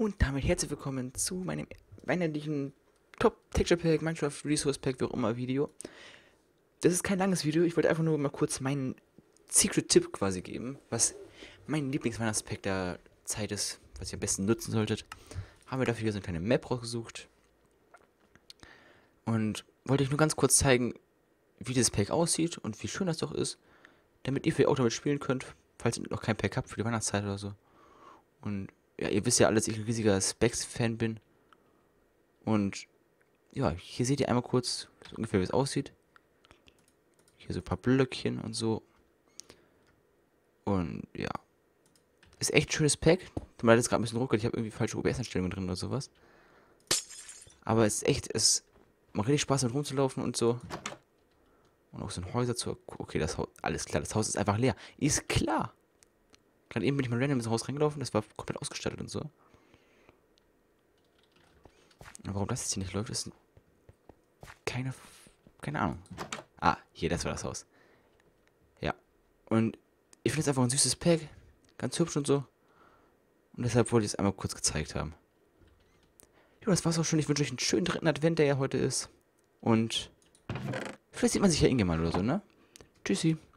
Und damit herzlich willkommen zu meinem weihnachtlichen Top Texture Pack, Minecraft Resource Pack, wie auch immer Video. Das ist kein langes Video, ich wollte einfach nur mal kurz meinen Secret-Tipp quasi geben, was mein Lieblingsweihnachtspack der Zeit ist, was ihr am besten nutzen solltet. Haben wir dafür hier so eine kleine Map rausgesucht. Und wollte euch nur ganz kurz zeigen, wie dieses Pack aussieht und wie schön das doch ist, damit ihr vielleicht auch damit spielen könnt, falls ihr noch kein Pack habt für die Weihnachtszeit oder so. Und ja, ihr wisst ja alle, dass ich ein riesiger Specs-Fan bin. Und ja, hier seht ihr einmal kurz so ungefähr, wie es aussieht. Hier so ein paar Blöckchen und so. Und ja, ist echt ein schönes Pack. Tut mir leid, jetzt gerade ein bisschen ruckelt. Ich habe irgendwie falsche OBS-Einstellungen drin oder sowas. Aber es ist echt, es macht richtig Spaß, damit rumzulaufen und so. Und auch so ein Häuser zu... Okay, das Haus, alles klar, das Haus ist einfach leer. Ist klar. Gerade eben bin ich mal random ins Haus reingelaufen, das war komplett ausgestattet und so. Und warum das jetzt hier nicht läuft, ist keine Ahnung. Ah, hier, das war das Haus. Ja. Und ich finde es einfach ein süßes Pack. Ganz hübsch und so. Und deshalb wollte ich es einmal kurz gezeigt haben. Ja, das war's auch schon. Ich wünsche euch einen schönen dritten Advent, der ja heute ist. Und vielleicht sieht man sich ja irgendwann mal oder so, ne? Tschüssi.